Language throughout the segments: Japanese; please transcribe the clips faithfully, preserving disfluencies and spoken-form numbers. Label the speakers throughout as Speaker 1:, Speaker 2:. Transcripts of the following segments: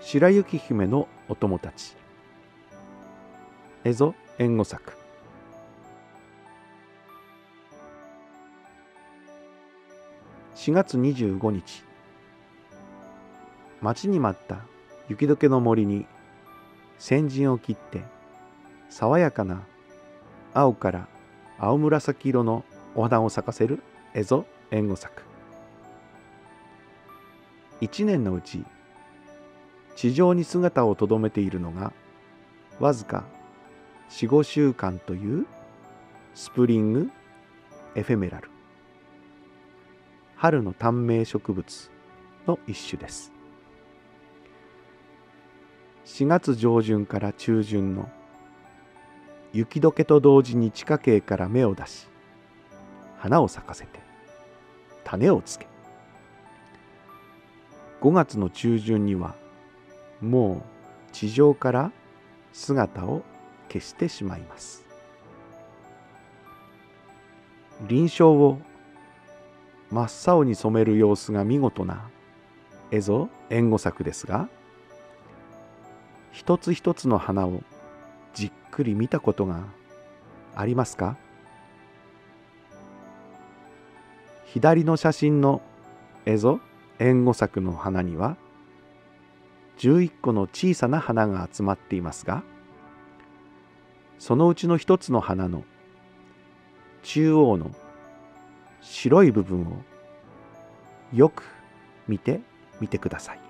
Speaker 1: 白雪姫のお友達。蝦夷援護作。しがつにじゅうごにち、待ちに待った雪解けの森に先陣を切って爽やかな青から青紫色のお花を咲かせる蝦夷援護作。一年のうち地上に姿をとどめているのがわずかよん、ごしゅうかんというスプリングエフェメラル、春の短命植物の一種です。しがつ上旬から中旬の雪解けと同時に地下茎から芽を出し、花を咲かせて種をつけ、ごがつの中旬にはもう地上から姿を消してしまいます。林床を真っ青に染める様子が見事な蝦夷援護作ですが、一つ一つの花をじっくり見たことがありますか？左の写真の蝦夷援護作の花にはじゅういっこの小さな花が集まっていますが、そのうちの一つの花の中央の白い部分をよく見てみてください。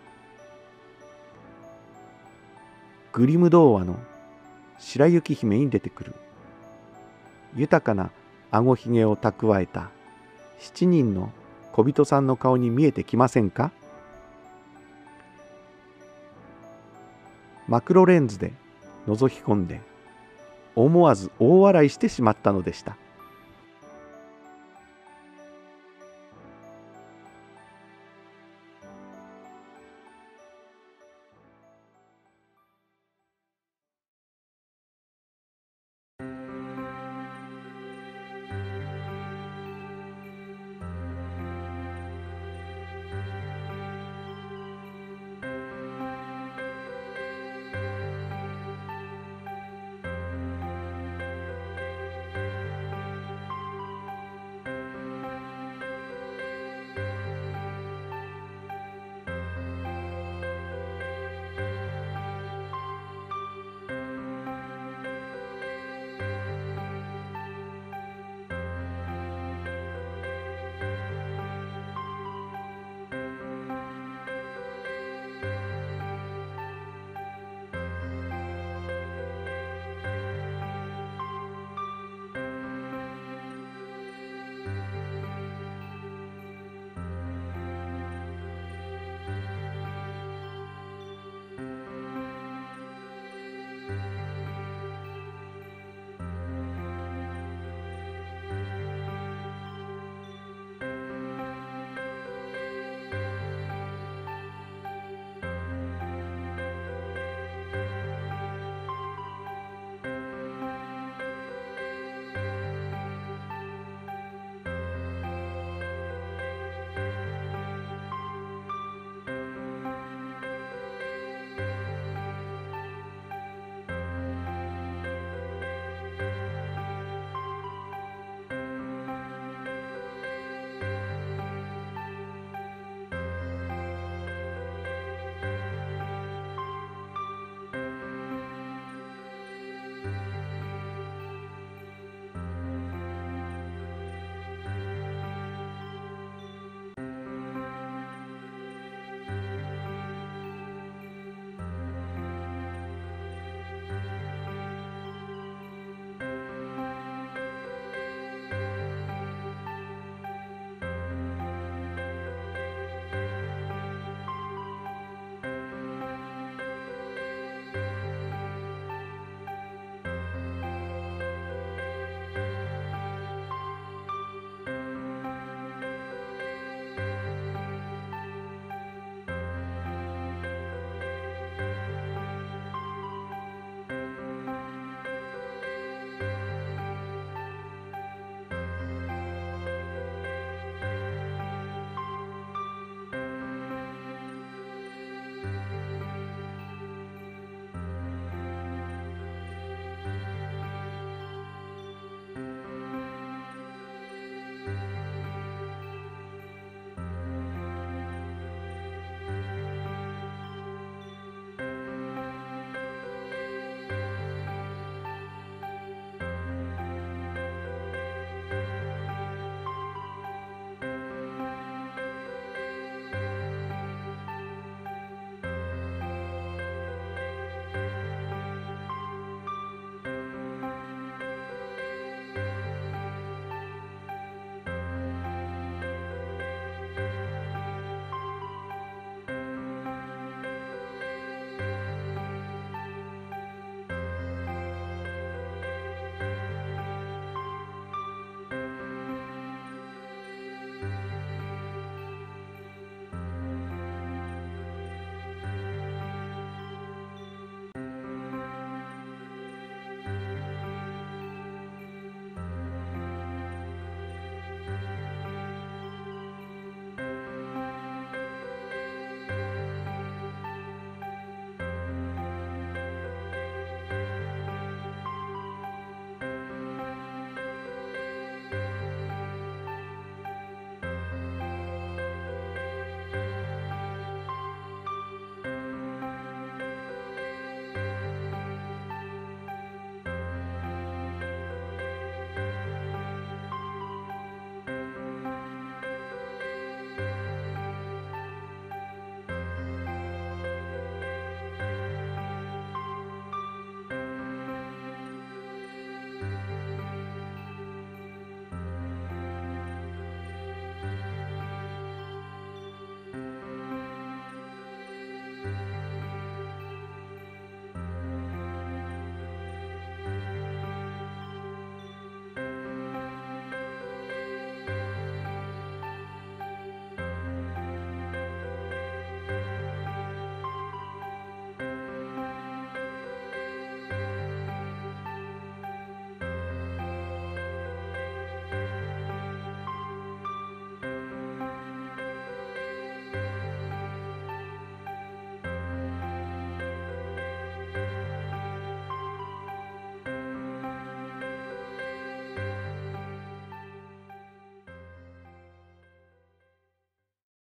Speaker 1: グリム童話の白雪姫に出てくる豊かなあごひげを蓄えた七人の小人さんの顔に見えてきませんか？マクロレンズで覗き込んで思わず大笑いしてしまったのでした。